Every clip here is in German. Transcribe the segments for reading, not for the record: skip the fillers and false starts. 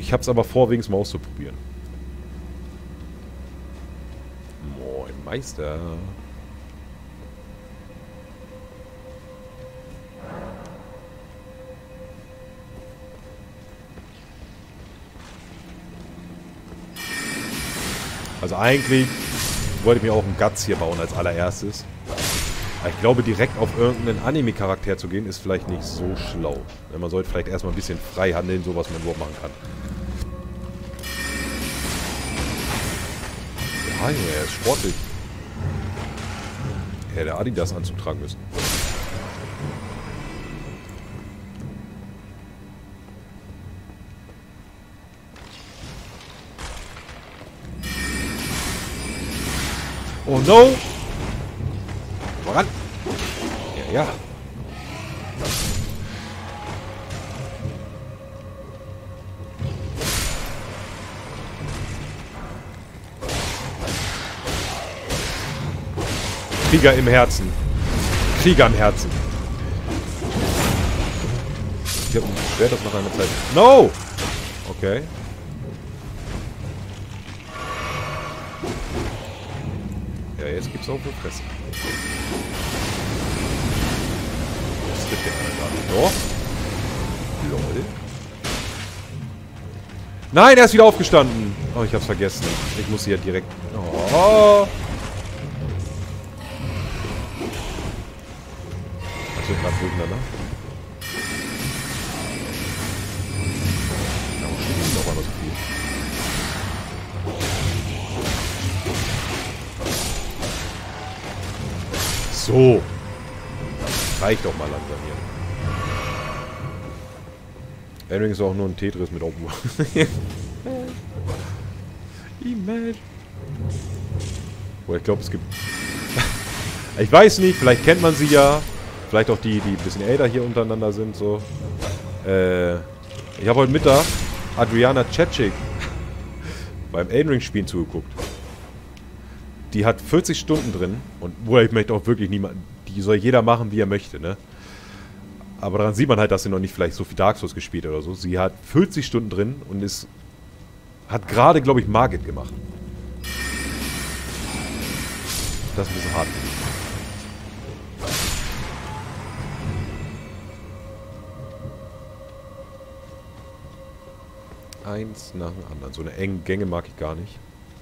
Ich hab's aber vor, wenigstens mal auszuprobieren. Moin, Meister. Also eigentlich wollte ich mir auch einen Guts hier bauen als allererstes. Aber ich glaube, direkt auf irgendeinen Anime-Charakter zu gehen, ist vielleicht nicht so schlau. Man sollte vielleicht erstmal ein bisschen frei handeln, so was man überhaupt machen kann. Ja, er ist sportlich. Er hätte Adidas-Anzug tragen müssen. Oh no! Voran! Ja, ja. Krieger im Herzen. Krieger im Herzen. Ich hab ein Schwert, das nach einer Zeit... No! Okay. Ja, jetzt gibt's auch wohl Fresse. Was trifft der gerade? Doch. Lol. Nein, er ist wieder aufgestanden. Oh, ich hab's vergessen. Ich muss hier direkt... Oh. Also gerade durcheinander. Ja, noch einmal so viel. So. Reicht doch mal langsam hier. Ending ist auch nur ein Tetris mit Open World. Imagine. Boah, ich glaube, es gibt... Ich weiß nicht, vielleicht kennt man sie ja. Vielleicht auch die ein bisschen älter hier untereinander sind, so. Ich habe heute Mittag Adriana Chechik beim Elden Ring Spielen zugeguckt. Die hat 40 Stunden drin und wohl, ich möchte auch wirklich niemanden, die soll jeder machen, wie er möchte, ne? Aber daran sieht man halt, dass sie noch nicht vielleicht so viel Dark Souls gespielt oder so. Sie hat 40 Stunden drin und hat gerade, glaube ich, Margit gemacht. Das ist ein bisschen hart. Eins nach dem anderen. So eine enge Gänge mag ich gar nicht.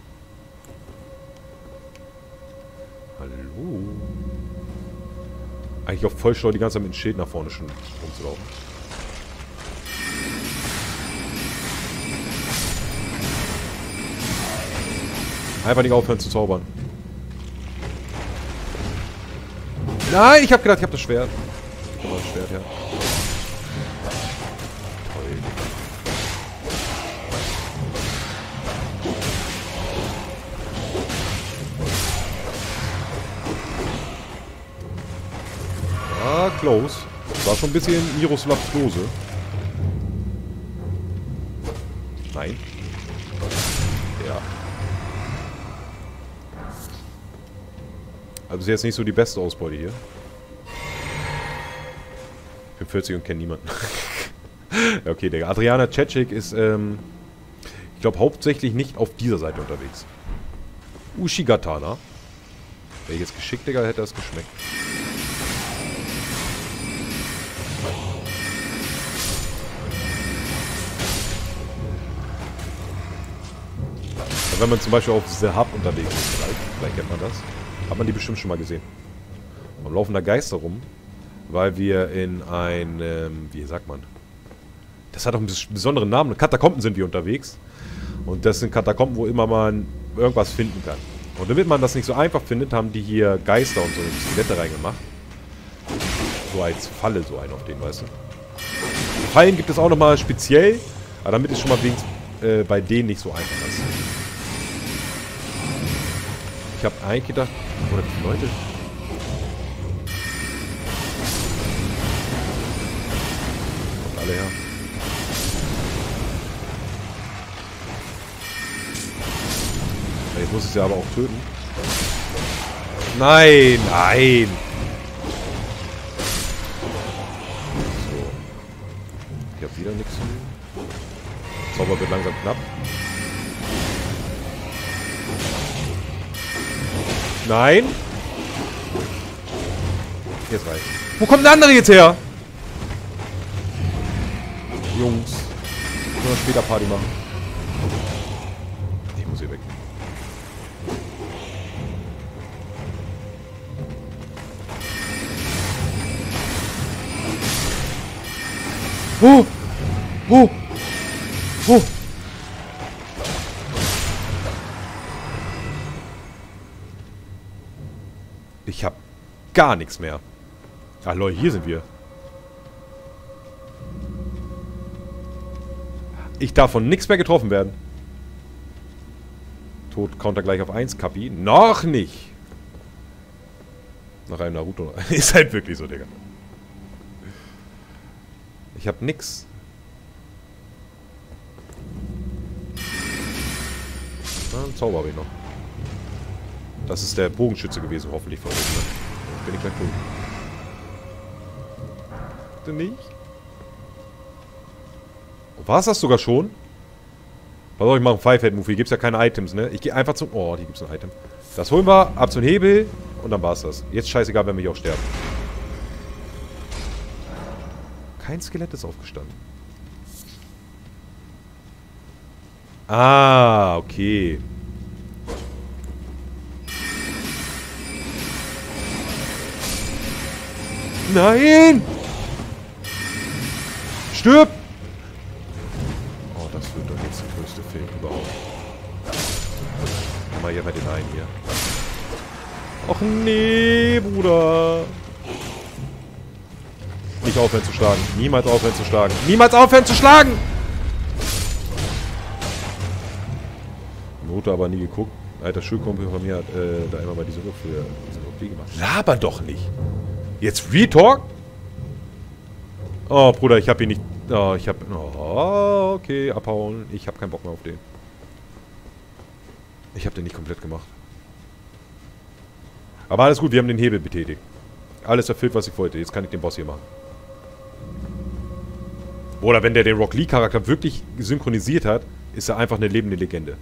Hallo? Eigentlich auch voll schlau, die ganze Zeit mit dem Schild nach vorne schon rumzulaufen. Einfach nicht aufhören zu zaubern. Nein, ich hab gedacht, ich hab das Schwert. Ich hab das Schwert, ja. Toll. Ah, close. Das war schon ein bisschen Miroslavs Dose. Nein. Ja. Also ist jetzt nicht so die beste Ausbeute hier. Ich bin 40 und kenne niemanden. Ja, okay, Digga. Adriana Chechik ist, ich glaube, hauptsächlich nicht auf dieser Seite unterwegs. Ushigatana. Wäre ich jetzt geschickt, Digga, hätte das geschmeckt. Wenn man zum Beispiel auf The Hub unterwegs ist, vielleicht kennt man das, hat man die bestimmt schon mal gesehen. Und laufen da Geister rum, weil wir in ein, wie sagt man, das hat auch einen besonderen Namen, Katakomben sind wir unterwegs. Und das sind Katakomben, wo immer man irgendwas finden kann. Und damit man das nicht so einfach findet, haben die hier Geister und so Skelette reingemacht. So als Falle, so einen auf den, weißt du. Fallen gibt es auch nochmal speziell, aber damit ist schon mal wenigstens bei denen nicht so einfach ist. Ich habe eigentlich gedacht, oder die Leute. Kommt alle her. Jetzt muss ich sie aber auch töten. Nein, nein. So. Ich habe wieder nichts zu tun. Zauber wird langsam knapp. Nein. Jetzt reicht. Wo kommt der andere jetzt her? Jungs. Können wir später Party machen? Ich muss hier weg. Oh! Oh! Oh! Ich hab gar nichts mehr. Ah, Leute, hier sind wir. Ich darf von nichts mehr getroffen werden. Tod, Counter gleich auf 1, Kapi. Noch nicht! Nach einem Naruto. Ist halt wirklich so, Digga. Ich hab nix. Na, einen Zauber habe ich noch. Das ist der Bogenschütze gewesen, hoffentlich von oben. Bin ich gleich tot. Du nicht? War es das sogar schon? Was soll ich machen? Five-Head-Move. Hier gibt es ja keine Items, ne? Ich gehe einfach zum... Oh, hier gibt es ein Item. Das holen wir, ab zum Hebel und dann war es das. Jetzt scheißegal, wenn wir hier auch sterben. Kein Skelett ist aufgestanden. Ah, okay. Nein! Stirb! Oh, das wird doch jetzt der größte Film überhaupt. Mal hier mal den einen hier. Och nee, Bruder. Nicht aufhören zu schlagen. Niemals aufhören zu schlagen. Niemals aufhören zu schlagen! Note aber nie geguckt. Alter Schulkumpel von mir hat da immer mal diese OP gemacht. Laber doch nicht! Jetzt Retalk? Oh, Bruder, ich hab ihn nicht... Oh, ich hab... Oh, okay, abhauen. Ich hab keinen Bock mehr auf den. Ich hab den nicht komplett gemacht. Aber alles gut, wir haben den Hebel betätigt. Alles erfüllt, was ich wollte. Jetzt kann ich den Boss hier machen. Oder wenn der den Rock Lee Charakter wirklich synchronisiert hat, ist er einfach eine lebende Legende.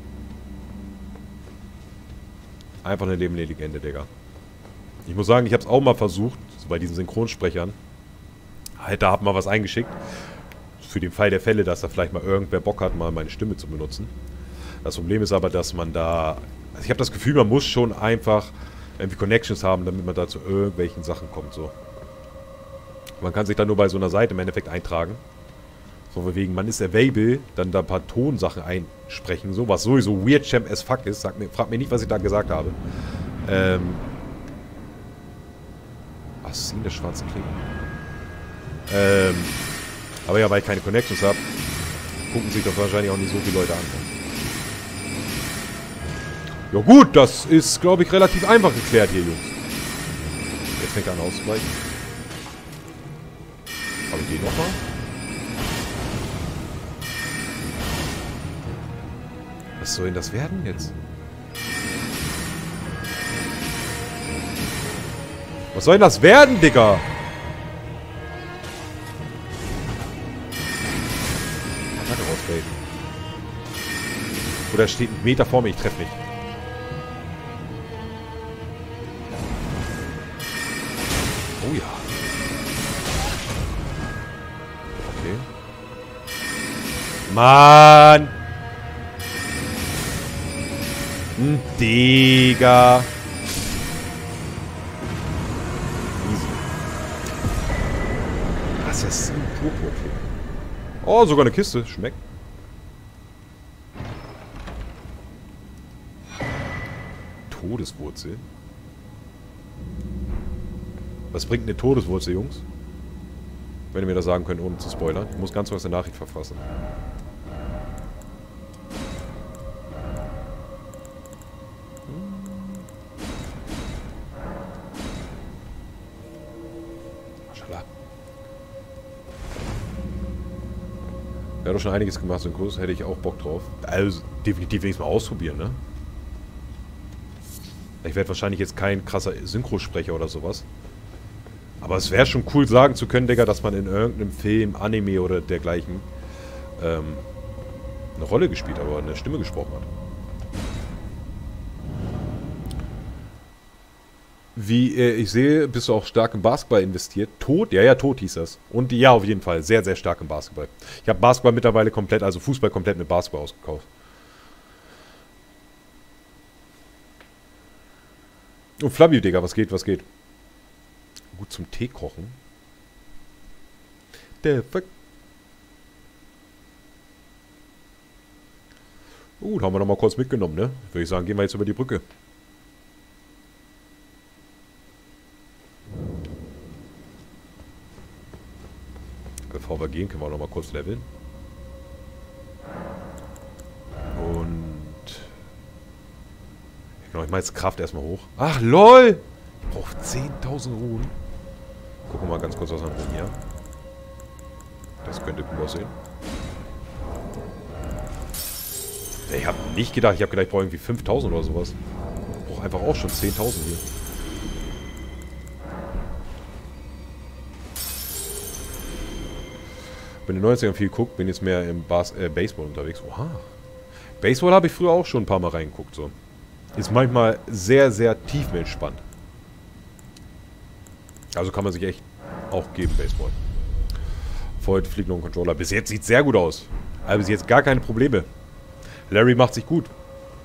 Einfach eine lebende Legende, Digga. Ich muss sagen, ich habe es auch mal versucht, so bei diesen Synchronsprechern. Halt, da hat mal was eingeschickt. Für den Fall der Fälle, dass da vielleicht mal irgendwer Bock hat, mal meine Stimme zu benutzen. Das Problem ist aber, dass man da... Also ich habe das Gefühl, man muss schon einfach irgendwie Connections haben, damit man da zu irgendwelchen Sachen kommt, so. Man kann sich dann nur bei so einer Seite im Endeffekt eintragen. So wegen, man ist available, dann da ein paar Tonsachen einsprechen, so, was sowieso weird champ as fuck ist. Fragt mir nicht, was ich da gesagt habe. Assassine der schwarzen Klingen. Aber ja, weil ich keine Connections habe, gucken sich das wahrscheinlich auch nicht so viele Leute an. Ja gut, das ist, glaube ich, relativ einfach geklärt hier, Jungs. Jetzt fängt er an auszuweichen. Habe ich den nochmal? Was soll denn das werden jetzt? Was soll denn das werden, Digga? Attacke rausbaiten. Oder steht ein Meter vor mir, ich treffe nicht. Oh ja. Okay. Mann! Digga. Easy. Assassin Purpurklinge. Oh, sogar eine Kiste. Schmeckt. Todeswurzel. Was bringt eine Todeswurzel, Jungs? Wenn ihr mir das sagen könnt, ohne zu spoilern. Ich muss ganz kurz eine Nachricht verfassen. Er hat doch schon einiges gemacht, so einen Kurs, hätte ich auch Bock drauf. Also, definitiv wenigstens mal ausprobieren, ne? Ich werde wahrscheinlich jetzt kein krasser Synchrosprecher oder sowas. Aber es wäre schon cool sagen zu können, Digga, dass man in irgendeinem Film, Anime oder dergleichen eine Rolle gespielt, aber eine Stimme gesprochen hat. Wie ich sehe, bist du auch stark im Basketball investiert. Tot? Ja, tot hieß das. Und ja, auf jeden Fall. Sehr, sehr stark im Basketball. Ich habe Basketball mittlerweile komplett, also Fußball komplett mit Basketball ausgekauft. Und Flavio, Digga, was geht, was geht? Gut zum Tee kochen. Der fuck. Haben wir noch mal kurz mitgenommen, ne? Würde ich sagen, gehen wir jetzt über die Brücke. Bevor wir gehen, können wir auch noch mal kurz leveln. Und... Genau, ich mache jetzt Kraft erstmal hoch. Ach, lol! Ich brauche 10.000 Ruhen. Gucken wir mal ganz kurz, was wir haben hier. Das könnte gut aussehen. Ich habe nicht gedacht, ich habe gedacht, ich brauche irgendwie 5.000 oder sowas. Ich brauche einfach auch schon 10.000 hier. Bin in den 90ern viel geguckt, bin jetzt mehr im Baseball unterwegs. Oha. Baseball habe ich früher auch schon ein paar Mal reingeguckt. So. Ist manchmal sehr, sehr tiefenentspannt. Also kann man sich echt auch geben, Baseball. Vorher fliegt noch ein Controller. Bis jetzt sieht es sehr gut aus. Also bis jetzt gar keine Probleme. Larry macht sich gut.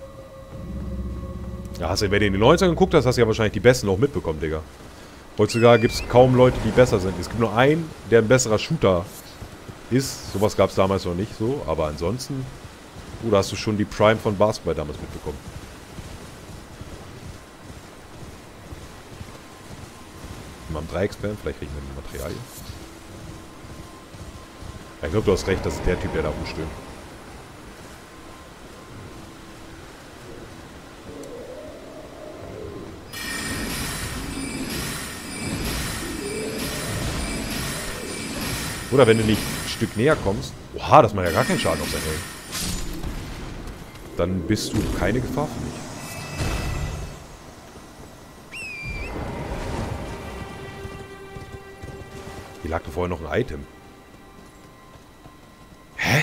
Ja, wenn du in den 90ern geguckt hast, hast du ja wahrscheinlich die Besten auch mitbekommen, Digga. Heutzutage gibt es kaum Leute, die besser sind. Es gibt nur einen, der ein besserer Shooter ist. Sowas gab es damals noch nicht so. Aber ansonsten, da hast du schon die Prime von Basketball damals mitbekommen. Mal am Dreiecksband, vielleicht kriegen wir die Materialien. Ja, ich glaube, du hast recht, das ist der Typ, der da rumstöhnt. Oder wenn du nicht ein Stück näher kommst. Oha, das macht ja gar keinen Schaden auf sein Helm. Dann bist du keine Gefahr für mich. Hier lag doch vorher noch ein Item. Hä?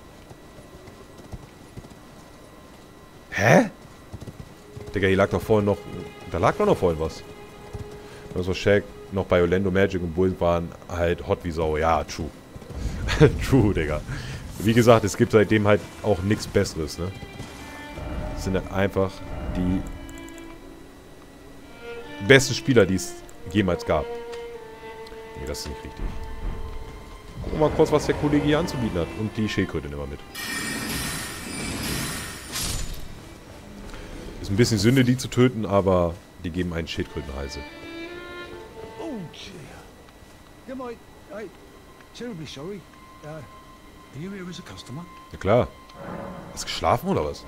Hä? Digga, hier lag doch vorhin noch... Da lag doch noch vorhin was. Also Shaq noch bei Orlando Magic und Bulls waren halt hot wie Sau. Ja, true. True, Digga. Wie gesagt, es gibt seitdem halt auch nichts Besseres, ne? Das sind halt einfach die besten Spieler, die es jemals gab. Nee, das ist nicht richtig. Gucken wir mal kurz, was der Kollege hier anzubieten hat. Und die Schildkröte nehmen wir mit. Ist ein bisschen Sünde, die zu töten, aber die geben einen Schildkrötenhalse. Ja klar. Hast du geschlafen oder was?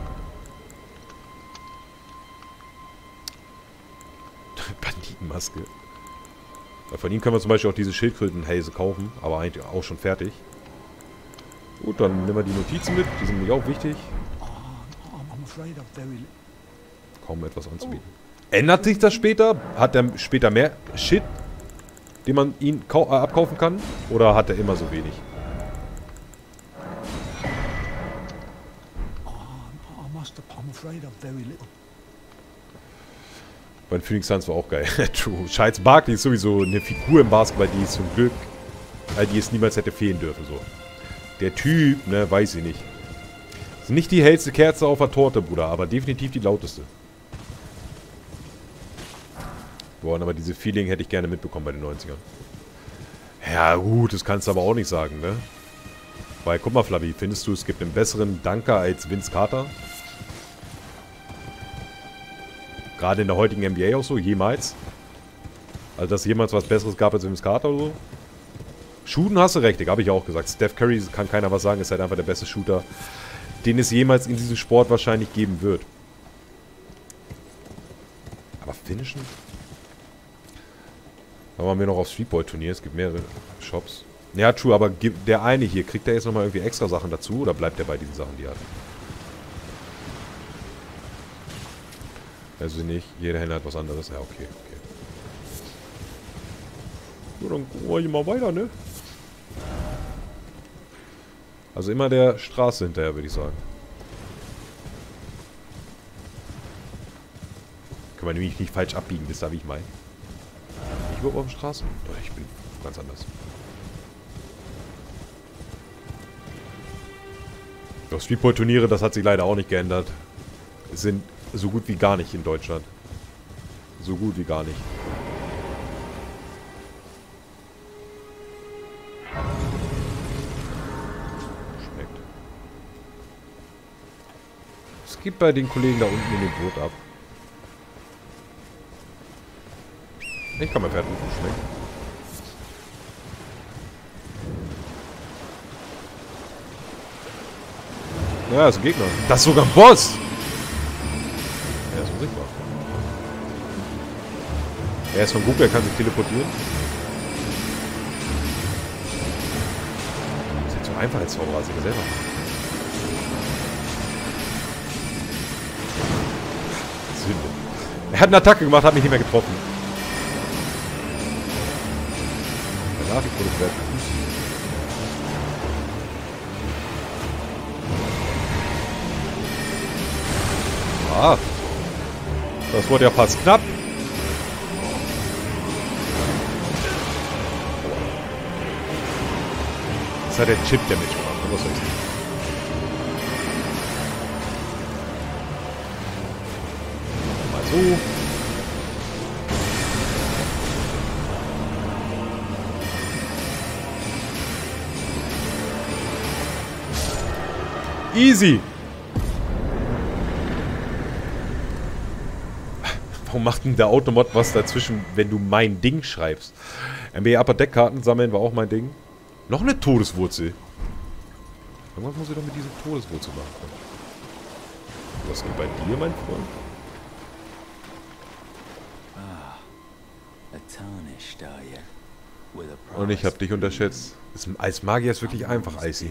Banditenmaske. Von ihm können wir zum Beispiel auch diese Schildkrötenhälse kaufen, aber eigentlich auch schon fertig. Gut, dann nehmen wir die Notizen mit, die sind nämlich auch wichtig. Kaum etwas anzubieten. Ändert sich das später? Hat er später mehr Shit, den man ihn abkaufen kann? Oder hat er immer so wenig? Bei den Phoenix Suns war auch geil. True. Charles Barkley ist sowieso eine Figur im Basketball, die es zum Glück, die es niemals hätte fehlen dürfen. So. Der Typ, ne, weiß ich nicht. Ist nicht die hellste Kerze auf der Torte, Bruder, aber definitiv die lauteste. Boah, aber diese Feeling hätte ich gerne mitbekommen bei den 90ern. Ja gut, das kannst du aber auch nicht sagen, ne? Weil, guck mal, Flavi, findest du, es gibt einen besseren Dunker als Vince Carter? Gerade in der heutigen NBA auch so, jemals? Also, dass es jemals was Besseres gab als Vince Carter oder so? Shooten hast du recht, habe ich auch gesagt. Steph Curry, kann keiner was sagen, ist halt einfach der beste Shooter, den es jemals in diesem Sport wahrscheinlich geben wird. Aber finishen? Dann waren wir noch auf Streetball-Turnier, es gibt mehrere Shops. Ja, true, aber der eine hier, kriegt der jetzt nochmal irgendwie extra Sachen dazu oder bleibt der bei diesen Sachen, die er hat? Also nicht, jeder Händler hat was anderes. Ja, okay, okay. So, dann gucken wir hier mal weiter, ne? Also immer der Straße hinterher, würde ich sagen. Kann man nämlich nicht falsch abbiegen, wisst ihr, wie ich meine? Ich überhaupt auf der Straße? Doch, ich bin ganz anders. Doch, Streetball-Turniere, das hat sich leider auch nicht geändert. Sind so gut wie gar nicht in Deutschland. So gut wie gar nicht. Schmeckt. Es geht bei den Kollegen da unten in dem Boot ab. Ich kann mein Pferd rufen, schmeckt. Ja, das ist ein Gegner. Das ist sogar ein Boss! Er ist unsichtbar. Er ist von Google, er kann sich teleportieren. Das ist jetzt so einfach als Zauberer, als ich selber. Sünde. Er hat eine Attacke gemacht, hat mich nicht mehr getroffen. Danach ich wurde fertig. Ah. Das wurde ja fast knapp. Das hat der Chip Damage gemacht. Was soll ich sagen? Mal so. Easy. Warum macht denn der Automod was dazwischen, wenn du mein Ding schreibst? NBA Upper Deck Karten sammeln war auch mein Ding. Noch eine Todeswurzel. Irgendwas muss ich doch mit dieser Todeswurzel machen. Was geht bei dir, mein Freund? Und ich hab dich unterschätzt. Als Magier ist wirklich einfach, Icy.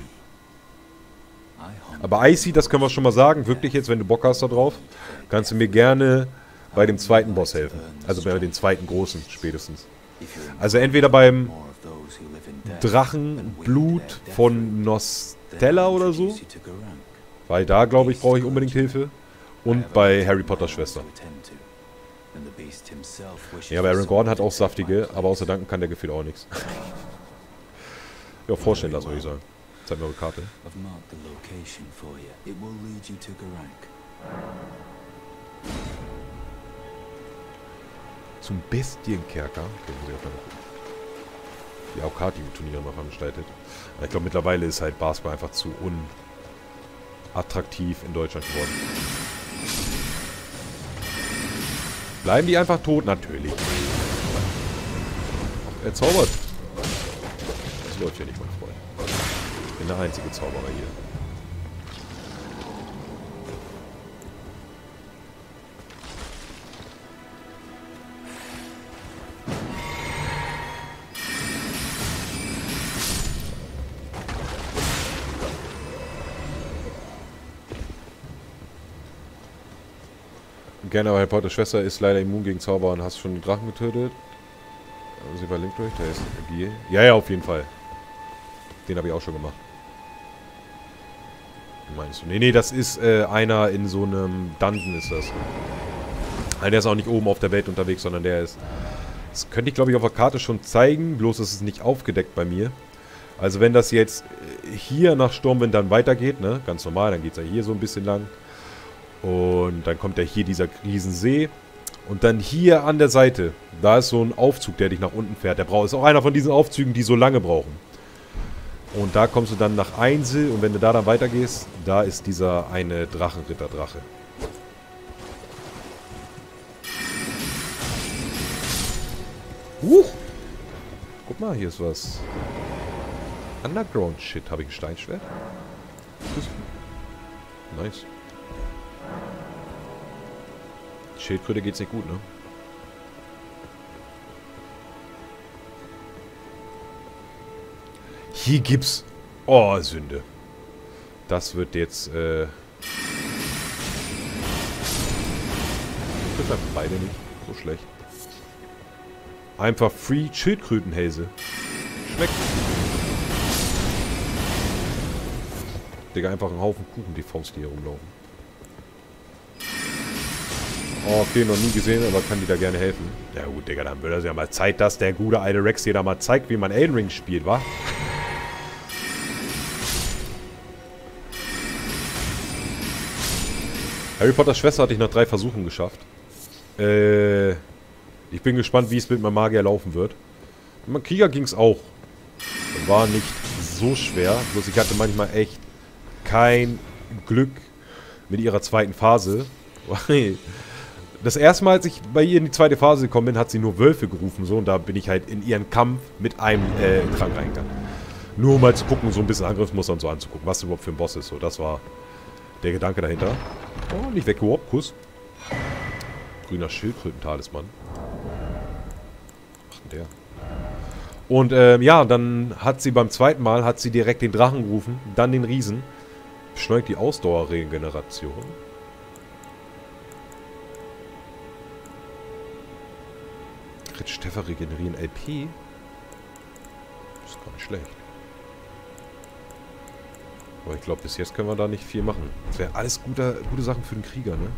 Aber Icy, das können wir schon mal sagen, wirklich jetzt, wenn du Bock hast da drauf, kannst du mir gerne bei dem zweiten Boss helfen. Also bei dem zweiten großen spätestens. Also entweder beim Drachenblut von Nostella oder so. Weil da, glaube ich, brauche ich unbedingt Hilfe. Und bei Harry Potters Schwester. Ja, aber Aaron Gordon hat auch saftige, aber außer Danken kann der Gefühl auch nichts. Ja, vorstellen lassen, würde ich sagen. Zeig mir eure Karte. Zum Bestienkerker. Okay, muss ich auch mal gucken. Die Aukati-Turniere mal veranstaltet. Ich glaube, mittlerweile ist halt Basketball einfach zu unattraktiv in Deutschland geworden. Bleiben die einfach tot? Natürlich. Er zaubert. Das läuft ja nicht, mein Freund. Ich bin der einzige Zauberer hier. Gerne, aber Harry Potters Schwester ist leider immun gegen Zauber und hast schon den Drachen getötet. Sie war link durch, der ist agil. Ja, ja, auf jeden Fall. Den habe ich auch schon gemacht. Meinst du? Nee, nee, das ist einer in so einem Dungeon ist das. Der ist auch nicht oben auf der Welt unterwegs, sondern der ist... Das könnte ich, glaube ich, auf der Karte schon zeigen, bloß ist es nicht aufgedeckt bei mir. Also wenn das jetzt hier nach Sturmwind dann weitergeht, ne, ganz normal, dann geht es ja hier so ein bisschen lang. Und dann kommt ja hier dieser Riesensee. Und dann hier an der Seite, da ist so ein Aufzug, der dich nach unten fährt. Der ist auch einer von diesen Aufzügen, die so lange brauchen. Und da kommst du dann nach Einsel und wenn du da dann weitergehst, da ist dieser eine Drachenritter-Drache. Guck mal, hier ist was. Underground-Shit. Habe ich ein Steinschwert? Nice. Schildkröte geht's nicht gut, ne? Hier gibt's... Oh, Sünde. Das wird jetzt, Ich treffe einfach beide nicht. So schlecht. Einfach Free Schildkrötenhälse. Schmeckt. Digga, einfach ein Haufen Kuchen, die Faust, die hier rumlaufen. Oh, okay, noch nie gesehen, aber kann die da gerne helfen. Ja gut, Digga, dann wird es ja mal Zeit, dass der gute alte Rex hier da mal zeigt, wie man Elden Ring spielt, wa? Harry Potters Schwester hatte ich nach 3 Versuchen geschafft. Ich bin gespannt, wie es mit meinem Magier laufen wird. Mit meinem Krieger ging es auch. War nicht so schwer. Bloß ich hatte manchmal echt kein Glück mit ihrer zweiten Phase. Das erste Mal, als ich bei ihr in die zweite Phase gekommen bin, hat sie nur Wölfe gerufen. So, und da bin ich halt in ihren Kampf mit einem Trank reingegangen. Nur um mal zu gucken, so ein bisschen Angriffsmuster und so anzugucken, was überhaupt für ein Boss ist. So, das war der Gedanke dahinter. Oh, nicht weggeworfen. Kuss. Grüner Schildkrötentalisman. Was macht denn der? Und ja, dann hat sie beim zweiten Mal direkt den Drachen gerufen, dann den Riesen. Beschleunigt die Ausdauerregeneration. Treffer regenerieren LP. Das ist gar nicht schlecht. Aber ich glaube, bis jetzt können wir da nicht viel machen. Das wäre alles gute Sachen für den Krieger, ne?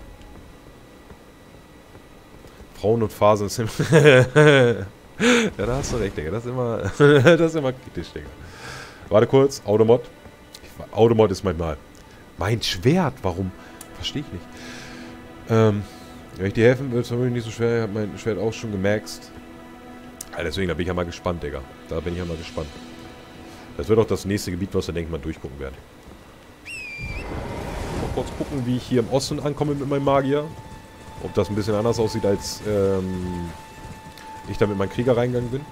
Frauen und Phasen sind ja, da hast du recht, Digga. Das ist immer kritisch, Digga. Warte kurz. Automod. Automod ist manchmal mein Schwert. Warum? Verstehe ich nicht. Wenn ich dir helfen will, ist es vermutlich nicht so schwer. Ich habe mein Schwert auch schon gemaxt. Ja, deswegen, da bin ich ja mal gespannt, Digga. Da bin ich ja mal gespannt. Das wird auch das nächste Gebiet, was wir, denke ich, mal durchgucken werden. Mal kurz gucken, wie ich hier im Osten ankomme mit meinem Magier. Ob das ein bisschen anders aussieht, als ich da mit meinem Krieger reingegangen bin.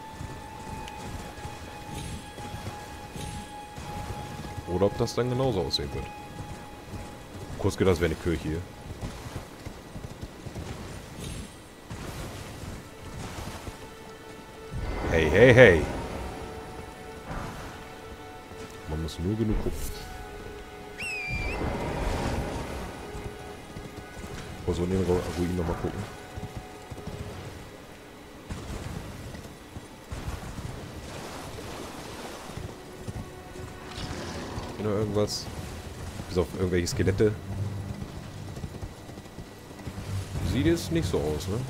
Oder ob das dann genauso aussehen wird. Kurz gedacht, das wäre eine Kirche hier. Hey, hey, hey. Man muss nur genug gucken. Oh, so in den Ruinen nochmal gucken. Hier noch irgendwas. Bis auf irgendwelche Skelette. Sieht jetzt nicht so aus, ne?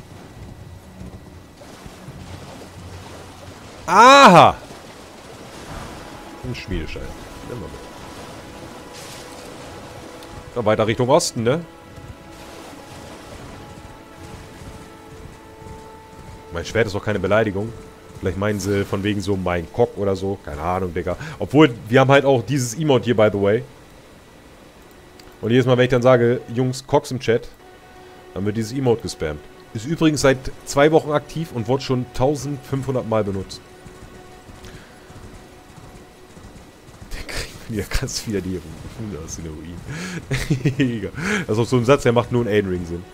Aha! Ein Schmiedeschein. Nehmen wir mit. Dann weiter Richtung Osten, ne? Mein Schwert ist doch keine Beleidigung. Vielleicht meinen sie von wegen so mein Cock oder so. Keine Ahnung, Digga. Obwohl, wir haben halt auch dieses Emote hier, by the way. Und jedes Mal, wenn ich dann sage, Jungs, Cocks im Chat, dann wird dieses Emote gespammt. Ist übrigens seit 2 Wochen aktiv und wurde schon 1500 Mal benutzt. Ja, kannst wieder die Ruinen aus den Ruinen. Also so ein Satz, der macht nur einen Elden Ring Sinn.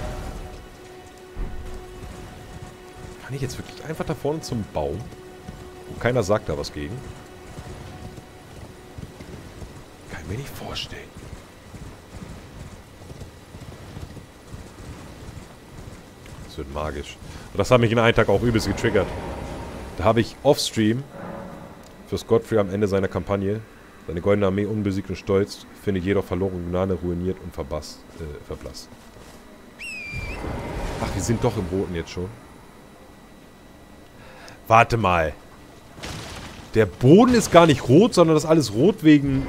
Kann ich jetzt wirklich einfach da vorne zum Baum? Und keiner sagt da was gegen. Kann ich mir nicht vorstellen. Das wird magisch. Und das hat mich in einem Tag auch übelst getriggert. Da habe ich offstream fürs Godfrey am Ende seiner Kampagne. Seine goldene Armee unbesiegt und stolz, findet jedoch verloren Gnade, ruiniert und verblasst. Ach, wir sind doch im Roten jetzt schon. Warte mal. Der Boden ist gar nicht rot, sondern das ist alles rot wegen...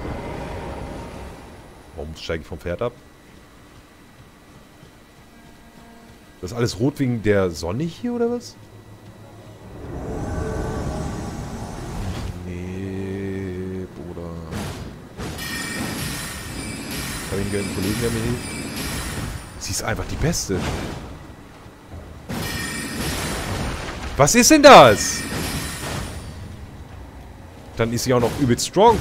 Warum steige ich vom Pferd ab? Das ist alles rot wegen der Sonne hier, oder was? Ich habe einen Kollegen, der mir hilft. Sie ist einfach die Beste. Was ist denn das? Dann ist sie auch noch übelst strong.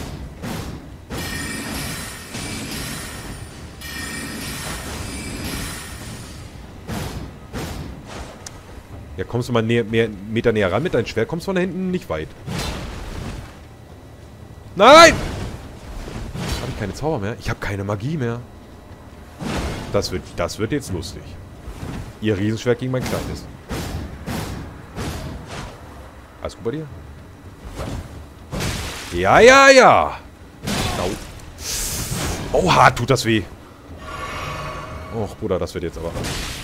Ja, kommst du mal Meter näher ran mit deinem Schwert, kommst du von da hinten nicht weit. Nein! Habe ich keine Zauber mehr? Ich habe keine Magie mehr. Das wird jetzt lustig. Ihr Riesenschwert gegen mein kleines. Alles gut bei dir? Ja, ja, ja! Au. Oh, hart tut das weh. Och, Bruder, das wird jetzt aber...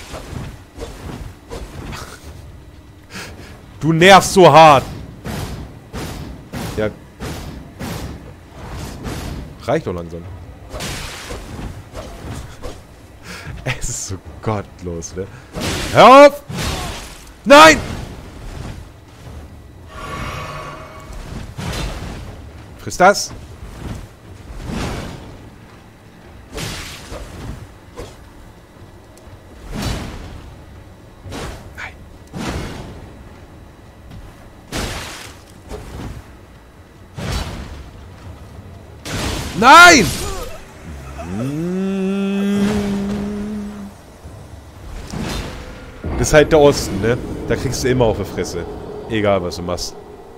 Du nervst so hart. Ja. Reicht doch langsam. Es ist so gottlos, ne? Hör auf! Nein! Friss das! Nein! Nein! Das ist halt der Osten, ne? Da kriegst du immer auf die Fresse. Egal, was du machst.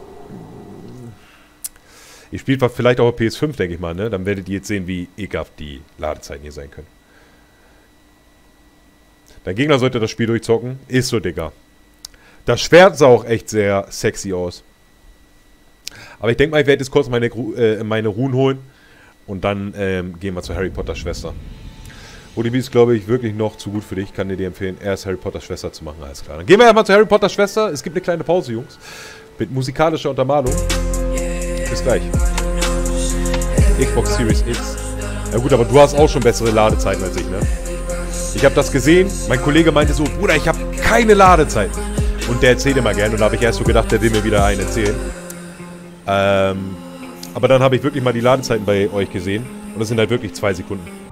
Ihr spielt vielleicht auch auf PS5, denke ich mal, ne? Dann werdet ihr jetzt sehen, wie ekelhaft die Ladezeiten hier sein können. Dein Gegner sollte das Spiel durchzocken. Ist so, Digga. Das Schwert sah auch echt sehr sexy aus. Aber ich denke mal, ich werde jetzt kurz meine Ruhen holen. Und dann gehen wir zu Harry Potters Schwester. Olivier ist, glaube ich, wirklich noch zu gut für dich. Ich kann dir empfehlen, erst Harry Potters Schwester zu machen. Alles klar. Dann gehen wir erstmal zu Harry Potters Schwester. Es gibt eine kleine Pause, Jungs. Mit musikalischer Untermalung. Bis gleich. Xbox Series X. Ja gut, aber du hast auch schon bessere Ladezeiten als ich, ne? Ich habe das gesehen. Mein Kollege meinte so, Bruder, ich habe keine Ladezeiten. Und der erzählt immer gerne. Und da habe ich erst so gedacht, der will mir wieder einen erzählen. Aber dann habe ich wirklich mal die Ladezeiten bei euch gesehen. Und das sind halt wirklich 2 Sekunden.